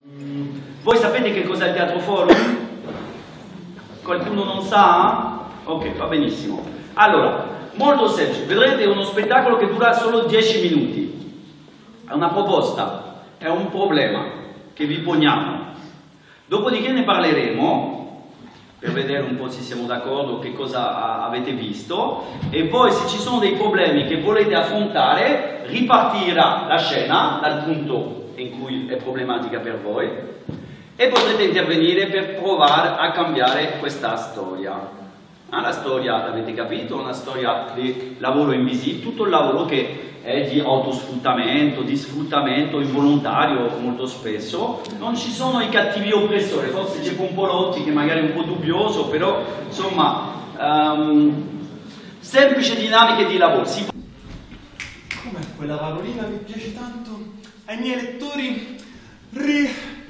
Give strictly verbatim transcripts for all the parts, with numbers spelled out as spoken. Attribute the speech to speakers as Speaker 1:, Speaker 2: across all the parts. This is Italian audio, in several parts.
Speaker 1: Voi sapete che cos'è il Teatro Forum? Qualcuno non sa? Ok, va benissimo. Allora, molto semplice, vedrete uno spettacolo che dura solo dieci minuti. È una proposta, è un problema che vi poniamo. Dopodiché ne parleremo, per vedere un po' se siamo d'accordo, che cosa avete visto, e poi se ci sono dei problemi che volete affrontare, ripartirà la scena dal punto in cui è problematica per voi e potrete intervenire per provare a cambiare questa storia. Ah, la storia, l'avete capito, è una storia di lavoro invisibile, tutto il lavoro che è di autosfruttamento, di sfruttamento involontario molto spesso. Non ci sono i cattivi oppressori, forse c'è Pompolotti che magari è un po' dubbioso, però insomma, um, semplici dinamiche di lavoro. Si...
Speaker 2: Com'è quella parolina che piace tanto ai miei lettori? Ri...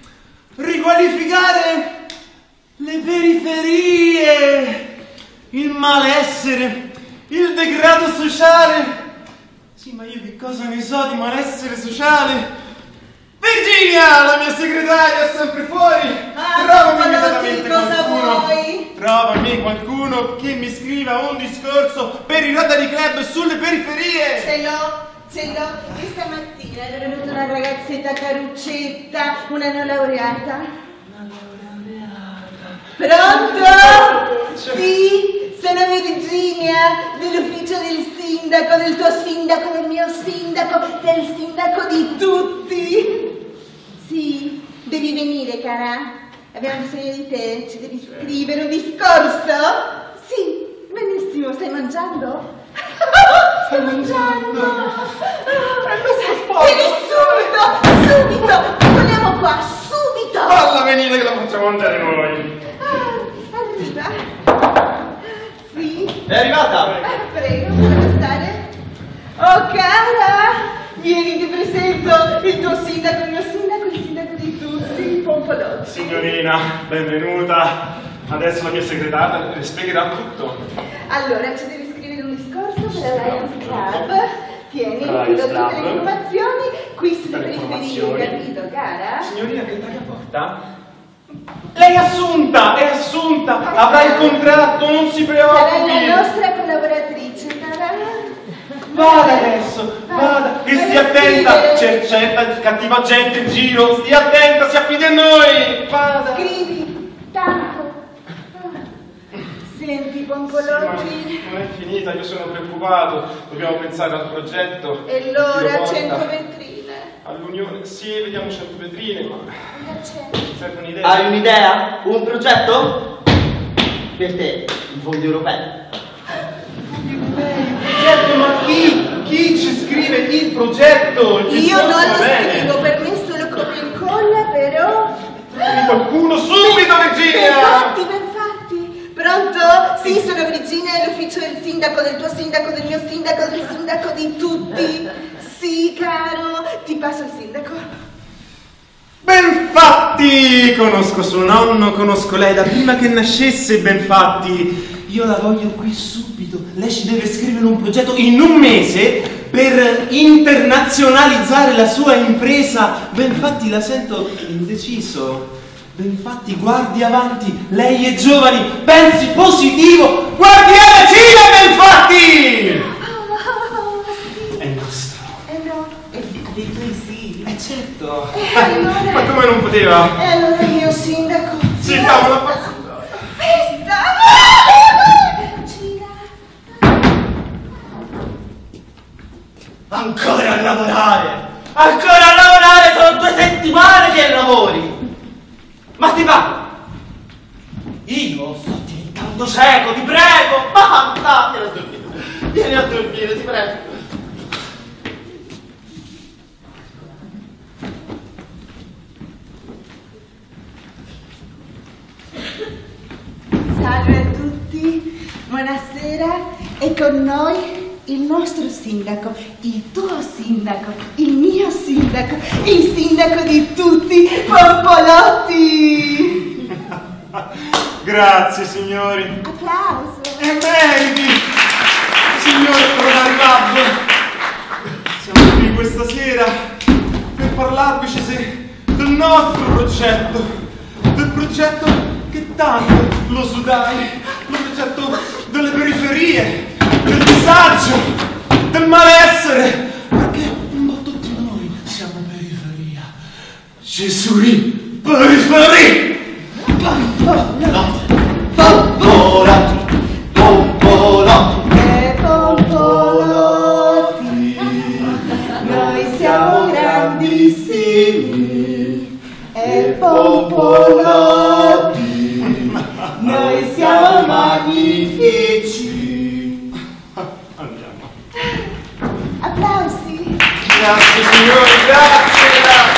Speaker 2: riqualificare le periferie, il malessere, il degrado sociale. Sì, ma io che cosa ne so di malessere sociale? Virginia, la mia segretaria, è sempre fuori.
Speaker 3: Ah,
Speaker 2: Trovami immediatamente qualcuno.
Speaker 3: vuoi?
Speaker 2: Trovami qualcuno che mi scriva un discorso per il Rotary Club sulle periferie.
Speaker 3: Ce l'ho, ce l'ho. Questa mattina è venuta una ragazzetta caruccetta, una non laureata.
Speaker 2: Una laureata.
Speaker 3: Pronto? Sì? Sono Virginia, dell'ufficio del sindaco, del tuo sindaco, del mio sindaco, del sindaco di tutti. Sì, devi venire, cara. Abbiamo bisogno di te, ci devi scrivere un discorso? Sì, benissimo, stai mangiando? Stai mangiando? Vieni subito, subito, torniamo qua, subito.
Speaker 2: Falla venire che la facciamo andare noi.
Speaker 3: Ah, arriva. Sì?
Speaker 1: È arrivata?
Speaker 3: Ah, prego, puoi stare? Oh cara, vieni, ti presento il tuo sindaco, il mio sindaco, il sindaco di tutti, Pompolotti.
Speaker 2: Signorina, benvenuta. Adesso la mia segretaria le spiegherà tutto.
Speaker 3: Allora, ci devi scrivere un discorso per l'Alliance Club. Tieni, ti do
Speaker 2: Alliance
Speaker 3: tutte le
Speaker 2: Club.
Speaker 3: informazioni, qui sulle
Speaker 2: Le
Speaker 3: periferie,
Speaker 2: informazioni.
Speaker 3: capito, cara?
Speaker 2: Signorina, che taglio porta? Lei è assunta, è assunta, avrà il contratto, non si preoccupi.
Speaker 3: Sarai la nostra collaboratrice, cara.
Speaker 2: Vada adesso, vada, e
Speaker 3: Vai
Speaker 2: stia
Speaker 3: a
Speaker 2: attenta,
Speaker 3: scrivere.
Speaker 2: c'è certa cattiva gente in giro, stia attenta, si affidi a noi, vada.
Speaker 3: Scrivi, tanto. Senti,
Speaker 2: Sì, ma
Speaker 3: Pompolotti.
Speaker 2: non è finita, io sono preoccupato, dobbiamo pensare al progetto.
Speaker 3: E allora,
Speaker 2: Dio
Speaker 3: cento
Speaker 2: porta.
Speaker 3: vetrine.
Speaker 2: All'unione, sì, vediamo cento vetrine, ma serve un'idea.
Speaker 4: Hai un'idea? Un progetto? Per te, i fondi europei.
Speaker 2: Certo, ma chi? Chi ci scrive il progetto? Il
Speaker 3: Io non
Speaker 2: discorso
Speaker 3: lo
Speaker 2: va bene.
Speaker 3: scrivo, per me solo copia e incolla, però...
Speaker 2: Trovi qualcuno subito, Virginia!
Speaker 3: Benfatti, benfatti. Pronto? Sì, sono Virginia, è l'ufficio del sindaco, del tuo sindaco, del mio sindaco, del sindaco di tutti. Sì, caro, ti passo il sindaco.
Speaker 2: Benfatti! Conosco suo nonno, conosco lei da prima che nascesse, Benfatti. Io la voglio qui subito. Lei ci deve scrivere un progetto in un mese per internazionalizzare la sua impresa. Benfatti, la sento indeciso. Benfatti, guardi avanti. Lei è giovane, pensi positivo. Guardi alla Cina, Benfatti! È nostro.
Speaker 3: Eh no, e ha detto di sì.
Speaker 2: Eh certo.
Speaker 3: E allora?
Speaker 2: Ma come non poteva?
Speaker 3: E allora io sindaco.
Speaker 2: Sì, cavolo, fa-
Speaker 3: Festa! Cina.
Speaker 4: Ancora a lavorare! Ancora a lavorare! Sono due settimane che lavori! Ma ti va? Io sto diventando cieco, ti prego! Basta! Vieni a dormire! Vieni a dormire, ti prego!
Speaker 3: Salve a tutti, buonasera, e con noi il nostro sindaco, il tuo sindaco, il mio sindaco, il sindaco di tutti, Pompolotti!
Speaker 2: Grazie, signori.
Speaker 3: Applauso!
Speaker 2: E meriti, signore Rotary Club. Siamo qui questa sera per parlarvi se, del nostro progetto, del progetto che tanto lo sudai, lo progetto delle periferie, del disagio, del malessere, perché un po' tutti noi siamo periferia. Gesù, periferia!
Speaker 4: Pompolotti, pompolotti, pompolotti
Speaker 3: e pompolotti, noi siamo grandissimi e pompolotti, noi siamo magnifici.
Speaker 2: Andiamo.
Speaker 3: Applausi.
Speaker 2: Grazie signori, grazie, grazie.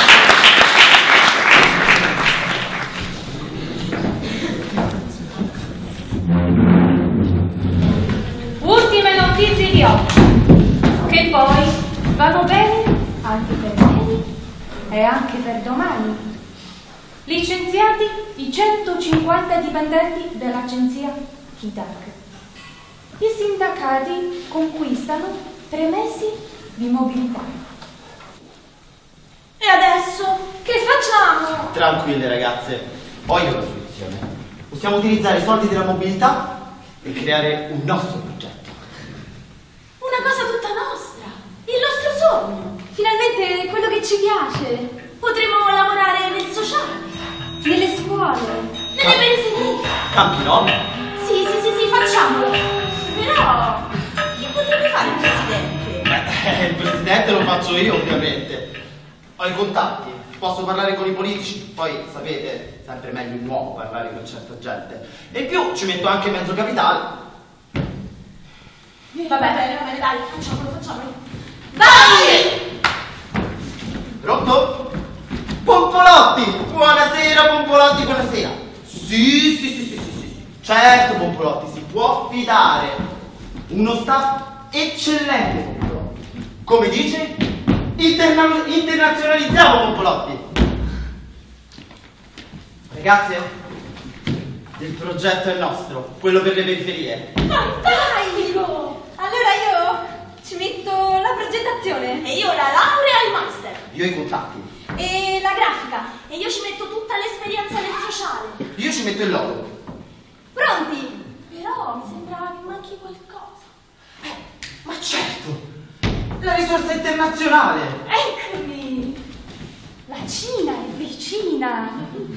Speaker 5: Ultime notizie di oggi, che poi vanno bene anche per ieri e anche per domani. Licenziati i centocinquanta dipendenti dell'agenzia Hidak. I sindacati conquistano tre mesi di mobilità.
Speaker 6: E adesso che facciamo?
Speaker 4: Tranquille ragazze, ho io la soluzione. Possiamo utilizzare i soldi della mobilità e creare un nostro progetto.
Speaker 6: Una cosa tutta nostra, il nostro sogno. Finalmente quello che ci piace. Potremo lavorare nel sociale, nelle scuole, nelle periferie.
Speaker 4: Campino?
Speaker 6: Sì, sì, sì, sì, facciamolo. Però, chi potrebbe fare il presidente?
Speaker 4: Beh, il presidente lo faccio io ovviamente. Ho i contatti, posso parlare con i politici, poi sapete, sempre meglio in nuovo parlare con certa gente. E in più ci metto anche mezzo capitale.
Speaker 6: Va bene, va bene, dai, facciamolo, facciamolo. Dai!
Speaker 4: Pronto? Pompolotti! Buonasera, Pompolotti, buonasera! Sì, sì, sì, sì, sì, sì. Certo, Pompolotti, si può fidare. Uno staff eccellente, Pompolotti. Come dice? Interna internazionalizziamo, Pompolotti. Ragazze, il progetto è nostro, quello per le periferie.
Speaker 6: Fantastico! Allora io ci metto la progettazione. E io la laurea e il master.
Speaker 4: Io i contatti.
Speaker 6: E la grafica. E io ci metto tutta l'esperienza nel sociale.
Speaker 4: Io ci metto il logo.
Speaker 6: Pronti? Però mi sembra che manchi qualcosa.
Speaker 4: Eh, ma certo! La risorsa internazionale!
Speaker 6: Eccomi! La Cina è vicina.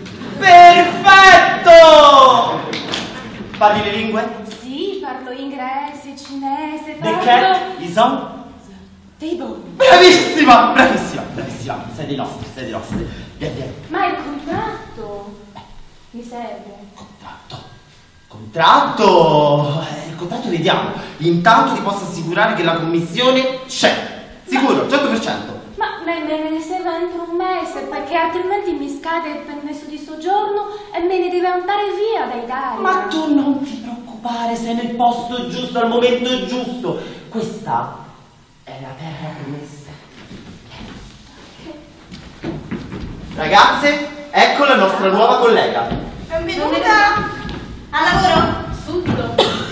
Speaker 4: Perfetto! Parli le lingue?
Speaker 6: Sì, parlo inglese, cinese,
Speaker 4: The
Speaker 6: parlo...
Speaker 4: cat is on?
Speaker 6: Table.
Speaker 4: Bravissima! Bravissima! Bravissima! Sei dei nostri, sei dei nostri. Vieni, vieni.
Speaker 6: Ma il contratto mi serve.
Speaker 4: Contratto. Contratto! Eh, il contratto vediamo. Intanto ti posso assicurare che la commissione c'è. Sicuro, cento per cento.
Speaker 5: Ma me, me ne serve entro un mese, perché altrimenti mi scade il permesso di soggiorno e me ne deve andare via dall'Italia.
Speaker 4: Ma tu non ti preoccupare, sei nel posto giusto, al momento giusto. Questa è la terra promessa. Ragazze, ecco la nostra nuova collega.
Speaker 6: Benvenuta! Al lavoro! Subito!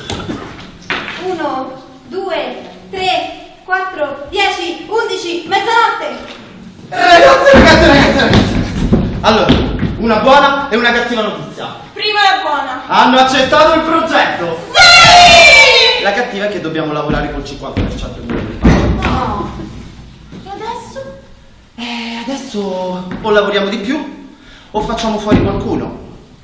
Speaker 6: Uno, due, tre, quattro, dieci, undici, mezzanotte!
Speaker 4: Ragazze, ragazze, ragazze, ragazze, ragazze. Allora, una buona e una cattiva notizia.
Speaker 6: Prima la buona!
Speaker 4: Hanno accettato il progetto!
Speaker 6: Sì!
Speaker 4: La cattiva è che dobbiamo lavorare col cinquanta per cento di noi.
Speaker 6: No! E adesso?
Speaker 4: Eh, adesso o lavoriamo di più o facciamo fuori qualcuno.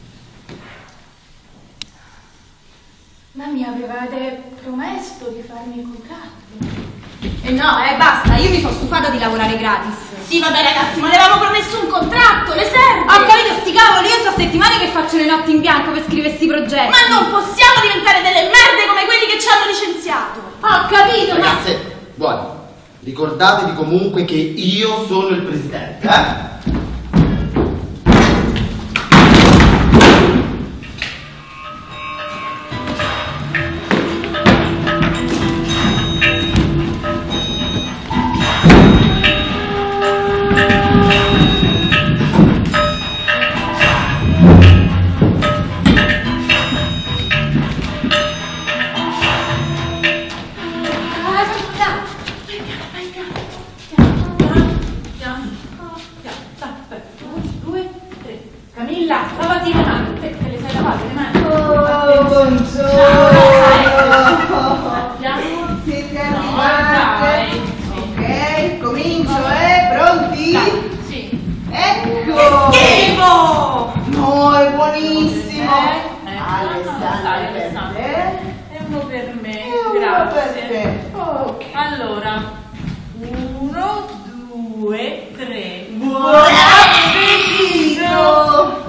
Speaker 5: Ma mi avevate promesso di farmi i contratti.
Speaker 6: Eh no, eh basta, io mi sono stufata di lavorare gratis. Sì, vabbè ragazzi, ma le avevamo promesso un contratto, le serve! Ho capito, sti cavoli, io sto settimane che faccio le notti in bianco per scrivere sti progetti. Ma non possiamo diventare delle merde come quelli che ci hanno licenziato! Ho capito,
Speaker 4: Ragazze, buoni, ricordatevi comunque che io sono il presidente, eh?
Speaker 6: per me.
Speaker 3: E uno
Speaker 6: Grazie.
Speaker 3: per te. Ok.
Speaker 6: Allora, uno, due, tre.
Speaker 3: Buon appetito!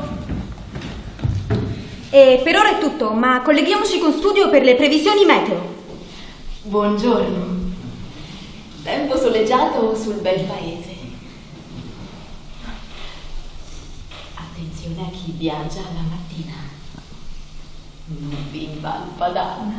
Speaker 7: E per ora è tutto, ma colleghiamoci con studio per le previsioni meteo.
Speaker 8: Buongiorno. Tempo soleggiato sul bel paese. Attenzione a chi viaggia alla mattina. Non bimba al padana.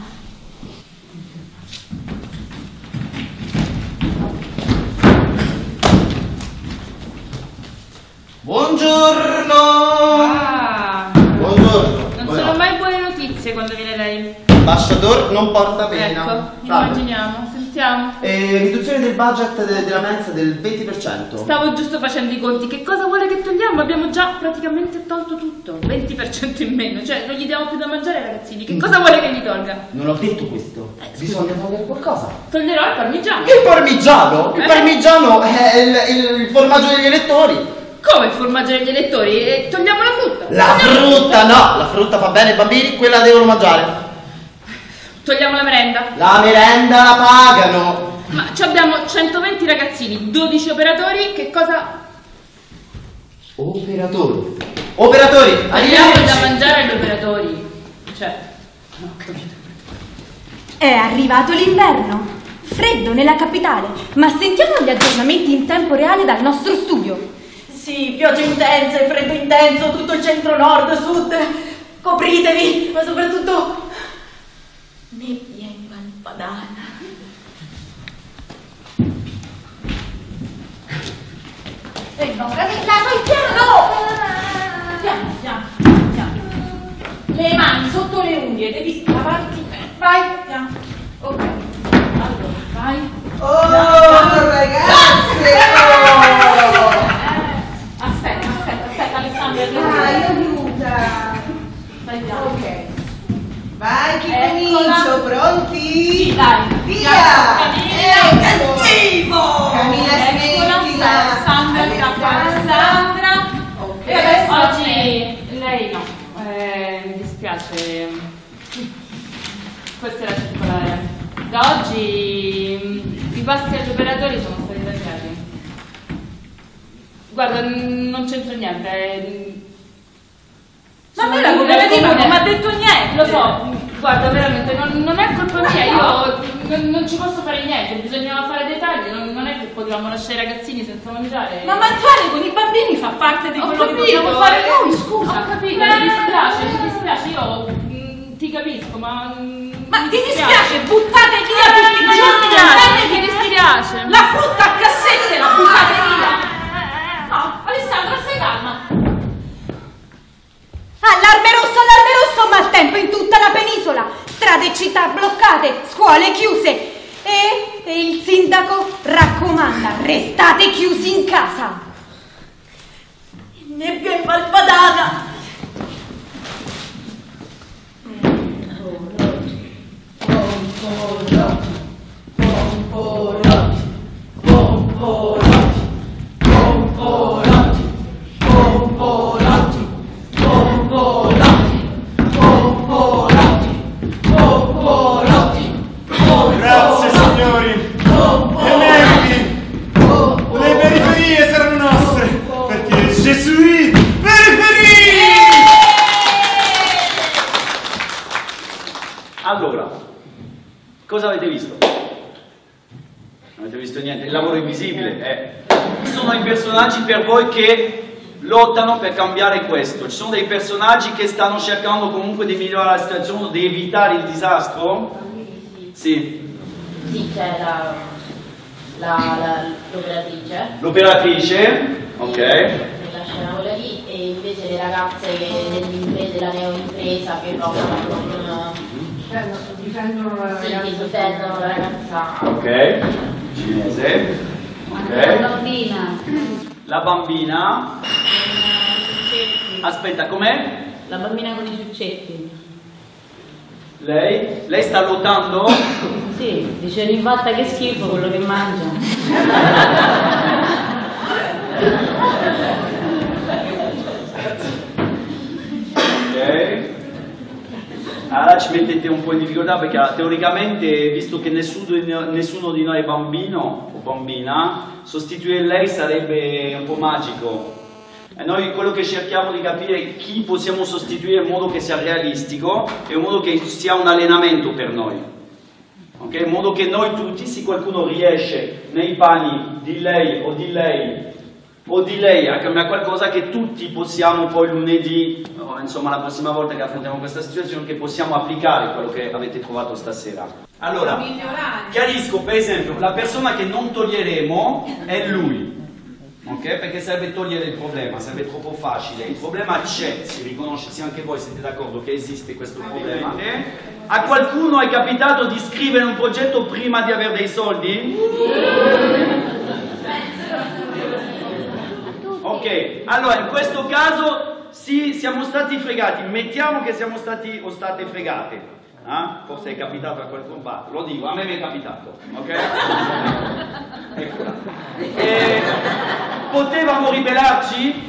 Speaker 4: Buongiorno!
Speaker 6: Ah,
Speaker 4: Buongiorno!
Speaker 6: non
Speaker 4: Buongiorno.
Speaker 6: sono mai buone notizie quando viene lei.
Speaker 4: Ambassador non porta pena.
Speaker 6: Ecco,
Speaker 4: Salve.
Speaker 6: immaginiamo, sentiamo.
Speaker 4: Eh, riduzione del budget de- della mensa del venti per cento.
Speaker 6: Stavo giusto facendo i conti. Che cosa vuole che togliamo? Abbiamo già praticamente tolto tutto. venti per cento in meno. Cioè, non gli diamo più da mangiare ai ragazzini. Che cosa vuole che gli tolga?
Speaker 4: Non ho detto questo. Bisogna togliere qualcosa.
Speaker 6: Toglierò il parmigiano.
Speaker 4: Il parmigiano? Il
Speaker 6: Eh?
Speaker 4: parmigiano è il, il- il formaggio degli elettori.
Speaker 6: Come il formaggio degli elettori? E togliamo la frutta.
Speaker 4: La
Speaker 6: Togliamo
Speaker 4: frutta no! La frutta fa bene ai bambini, quella devono mangiare.
Speaker 6: Togliamo la merenda.
Speaker 4: La merenda la pagano.
Speaker 6: Ma ci abbiamo centoventi ragazzini, dodici operatori. Che cosa...
Speaker 4: Operatori. Operatori,
Speaker 6: Togliamo da
Speaker 4: arrivederci.
Speaker 6: mangiare agli operatori. Cioè... Non ho capito.
Speaker 7: È arrivato l'inverno. Freddo nella capitale, ma sentiamo gli aggiornamenti in tempo reale dal nostro studio.
Speaker 8: Sì, piogge intense, freddo intenso, tutto il centro nord, sud. Copritevi, ma soprattutto nebbia in Valpadana.
Speaker 3: E non radicato il piano!
Speaker 8: Piano, piano, piano. Le mani sotto le unghie, devi lavarti bene. Vai, piano. Ok. Allora, vai.
Speaker 3: Oh, ragazze! Oh!
Speaker 8: Aspetta, aspetta, aspetta, Alessandra.
Speaker 3: Dai, aiuta!
Speaker 8: Vai, piano.
Speaker 3: Ok. Vai, chi
Speaker 8: Eccola.
Speaker 3: comincio? Pronti?
Speaker 8: Sì, dai.
Speaker 3: Via!
Speaker 8: Camilla.
Speaker 3: Ecco. Camilla,
Speaker 8: Eccola,
Speaker 3: smettila!
Speaker 8: Alessandra, il capo Alessandra.
Speaker 3: Ok.
Speaker 8: E adesso
Speaker 6: Oggi lei no, eh, mi dispiace. Questa è la circolare. Da oggi mm, i pasti agli operatori sono stati tagliati. Guarda, n- non c'entra niente. eh,
Speaker 8: Ma
Speaker 6: sono
Speaker 8: me la
Speaker 6: linee del
Speaker 8: cooperativa
Speaker 6: comune.
Speaker 8: non mi ha detto niente.
Speaker 6: Lo so, guarda, veramente, non, non è colpa mia, io non, non ci posso fare niente, bisognava fare dei tagli, non, non è che potevamo lasciare i ragazzini senza mangiare.
Speaker 8: Ma mangiare con i bambini fa parte di
Speaker 6: Ho
Speaker 8: quello che
Speaker 6: capito,
Speaker 8: dobbiamo fare
Speaker 6: eh,
Speaker 8: noi, scusa.
Speaker 6: Ho capito, mi dispiace, mi dispiace, io mm, ti capisco, ma... mm,
Speaker 8: Ma
Speaker 6: mi
Speaker 8: ti dispiace, buttate via tutti i
Speaker 6: mi
Speaker 8: giorni
Speaker 6: dispiace, mi dispiace.
Speaker 8: La frutta a cassette la buttate via. No, Alessandra, stai calma.
Speaker 7: Allarme rosso, allarme rosso, maltempo in tutta la penisola. Strade e città bloccate, scuole chiuse. E, e il sindaco raccomanda, restate chiusi in casa.
Speaker 8: Nebbia in Valpadana.
Speaker 2: Grazie signori! E meriti! Le periferie saranno nostre! Perché Gesù periferie!
Speaker 1: Allora, cosa avete visto? Non avete visto niente, il lavoro invisibile. Eh. Ci sono i personaggi per voi che lottano per cambiare questo. Ci sono dei personaggi che stanno cercando comunque di migliorare la situazione, di evitare il disastro? Sì.
Speaker 9: Sì, c'è la, la, la, l'operatrice.
Speaker 1: L'operatrice, ok.
Speaker 9: Che lascia quella lì, e invece le ragazze che- dell'impresa, della neoimpresa che lottano con...
Speaker 3: Difendono la
Speaker 9: Sì, che
Speaker 3: ragazza.
Speaker 9: difendono la ragazza.
Speaker 1: Ok. Cinese.
Speaker 9: La
Speaker 1: Ok.
Speaker 9: bambina.
Speaker 1: La bambina. Aspetta, com'è?
Speaker 9: La bambina con i ciuccetti.
Speaker 1: Lei? Lei sta lottando?
Speaker 9: Sì, dice rinfatta che schifo quello che mangia.
Speaker 1: Ok. allora ci mettete un po' in difficoltà perché teoricamente, visto che nessuno di noi, nessuno di noi è bambino o bambina, sostituire lei sarebbe un po' magico. E noi quello che cerchiamo di capire è chi possiamo sostituire in modo che sia realistico e in modo che sia un allenamento per noi. Okay? In modo che noi tutti, se qualcuno riesce nei panni di lei o di lei o di lei a cambiare qualcosa, che tutti possiamo poi lunedì, o insomma la prossima volta che affrontiamo questa situazione, che possiamo applicare quello che avete trovato stasera. Allora, chiarisco, per esempio, la persona che non toglieremo è lui, ok? Perché sarebbe togliere il problema, sarebbe troppo facile. Il problema c'è, si riconosce, se anche voi siete d'accordo che esiste questo problema. A qualcuno è capitato di scrivere un progetto prima di avere dei soldi? Ok, allora in questo caso sì, siamo stati fregati, mettiamo che siamo stati o state fregate, eh? Forse è capitato a qualcuno, va, lo dico, a me mi è capitato, ok? Eccola. E potevamo ribellarci?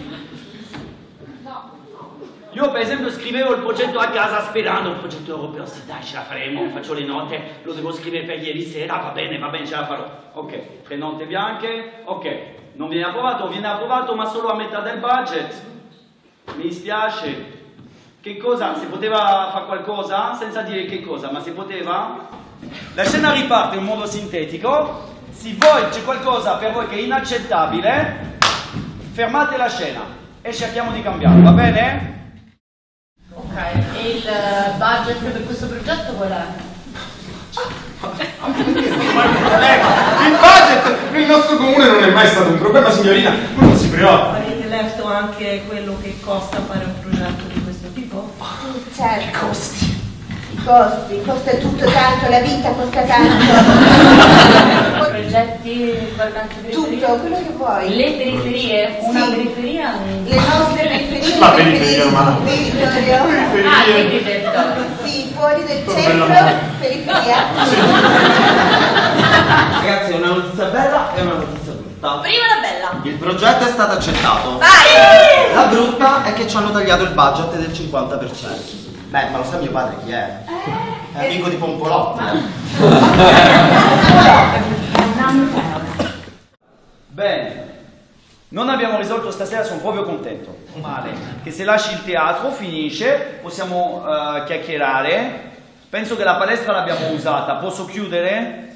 Speaker 1: Io per esempio scrivevo il progetto a casa sperando, il progetto europeo, sì dai ce la faremo, faccio le note, lo devo scrivere per ieri sera, va bene, va bene, ce la farò. Ok, tre note bianche, ok, non viene approvato, viene approvato ma solo a metà del budget, mi dispiace. Che cosa? Si poteva fare qualcosa? Senza dire che cosa, ma si poteva? La scena riparte in modo sintetico, se voi c'è qualcosa per voi che è inaccettabile, fermate la scena e cerchiamo di cambiarlo, va bene?
Speaker 9: Ok, e il budget per questo progetto qual è?
Speaker 2: Il budget nel nostro comune non è mai stato un problema, signorina, non si preoccupi.
Speaker 8: Avete letto anche quello che costa fare un progetto di questo tipo?
Speaker 3: Certo. I costi. I costi, costa tutto tanto, la vita costa tanto.
Speaker 9: Progetti riguardanti periferie?
Speaker 3: Tutto, quello che vuoi.
Speaker 9: Le periferie? Una
Speaker 3: Sì.
Speaker 9: periferia?
Speaker 3: Le nostre periferie.
Speaker 2: La periferia romana.
Speaker 3: Territorio.
Speaker 9: Ah, quindi territorio.
Speaker 3: Sì, fuori del
Speaker 2: Bella
Speaker 3: centro,
Speaker 2: mano.
Speaker 3: periferia.
Speaker 4: Ragazzi, una notizia bella e una notizia brutta.
Speaker 8: Prima la bella.
Speaker 4: Il progetto è stato accettato.
Speaker 8: Vai!
Speaker 4: La brutta è che ci hanno tagliato il budget del cinquanta per cento. Beh, ma lo sa mio padre chi è? È amico di Pompolotti.
Speaker 1: Bene, non abbiamo risolto stasera, sono proprio contento. Male, che se lasci il teatro finisce, possiamo uh, chiacchierare. Penso che la palestra l'abbiamo usata, posso chiudere?